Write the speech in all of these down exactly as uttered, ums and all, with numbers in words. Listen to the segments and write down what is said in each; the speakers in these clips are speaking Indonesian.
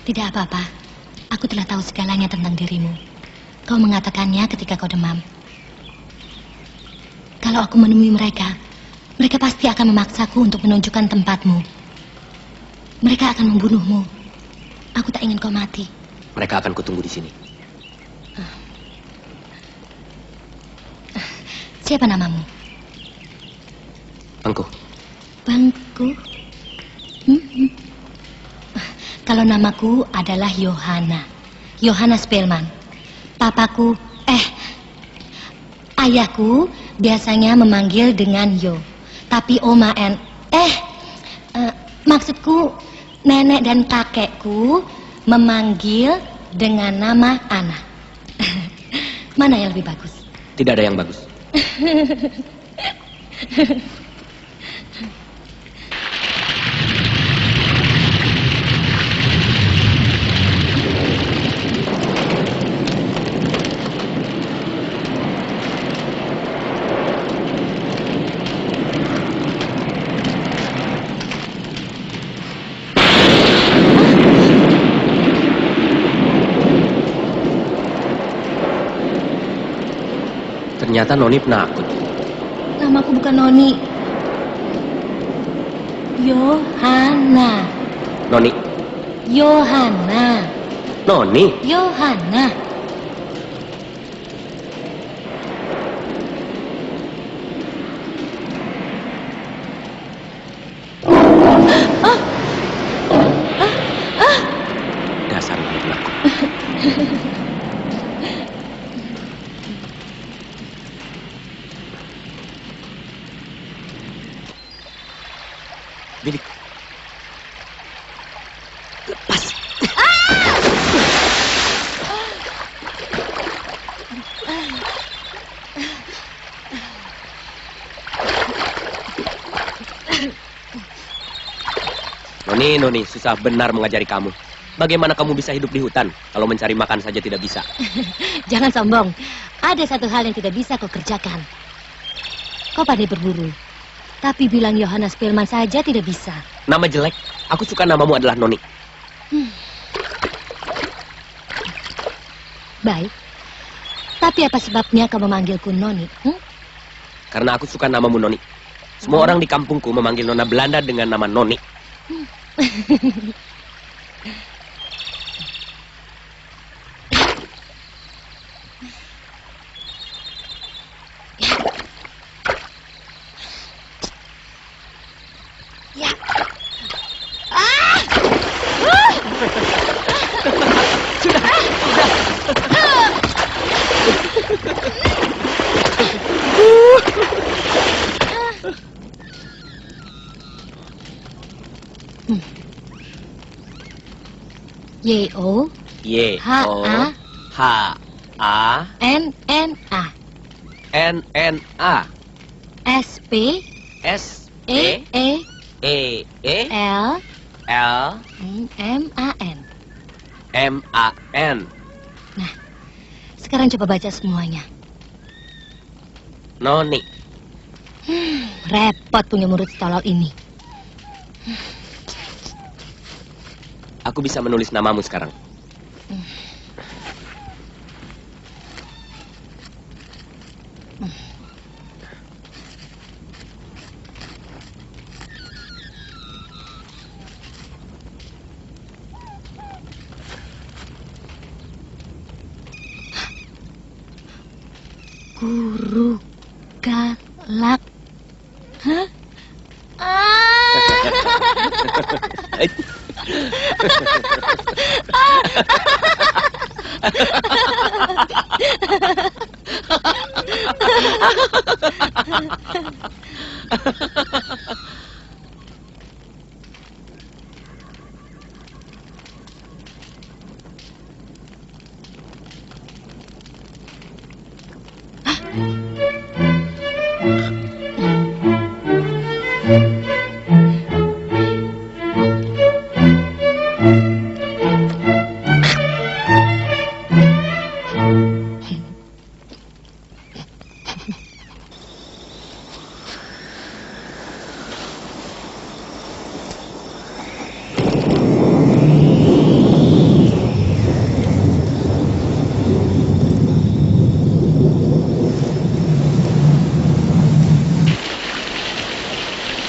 Tidak apa-apa. Aku telah tahu segalanya tentang dirimu. Kau mengatakannya ketika kau demam. Kalau aku menemui mereka, mereka pasti akan memaksaku untuk menunjukkan tempatmu. Mereka akan membunuhmu. Aku tak ingin kau mati. Mereka akan kutunggu di sini. Siapa namamu? Bangku. Bangku? Hmm, hmm. Kalau namaku adalah Johanna. Johanna Spellman. Papaku, eh, ayahku biasanya memanggil dengan Yo. Tapi Oma en, eh, uh, maksudku nenek dan kakekku memanggil dengan nama Ana. Mana yang lebih bagus? Tidak ada yang bagus. Ternyata Noni penakut. Namaku bukan Noni. Johanna. Noni. Johanna. Noni. Johanna. Ah. Ah. Ah. Dasar Noni penakut. Bilik. Lepas. Noni, Noni, susah benar mengajari kamu. Bagaimana kamu bisa hidup di hutan kalau mencari makan saja tidak bisa? Jangan sombong. Ada satu hal yang tidak bisa kau kerjakan. Kau pandai berburu. Tapi bilang Johanna Spellman saja tidak bisa. Nama jelek. Aku suka namamu adalah Noni. Hmm. Baik. Tapi apa sebabnya kau memanggilku Noni? Hmm? Karena aku suka namamu Noni. Semua hmm. orang di kampungku memanggil Nona Belanda dengan nama Noni. Hmm. Y O Y H O A H A N N A N N A S P S E E E E L L M A N M A N. Nah, sekarang coba baca semuanya. Noni. Hmm, repot punya murid tolol ini. Aku bisa menulis namamu sekarang. Hmm. Hmm. Guru galak. Hah? Ah.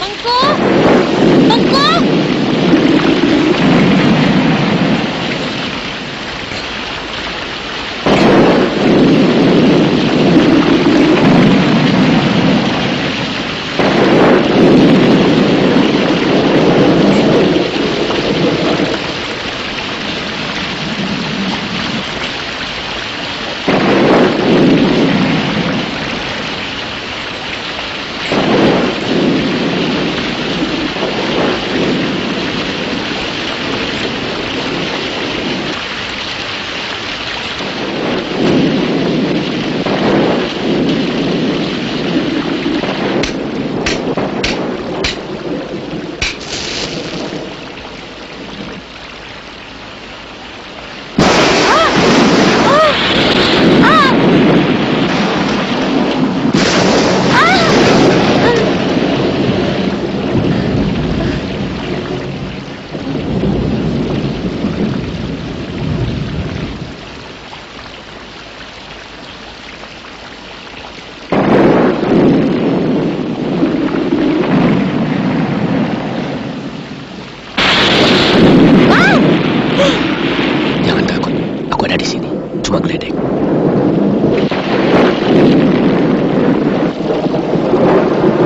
Tengku! Tengku!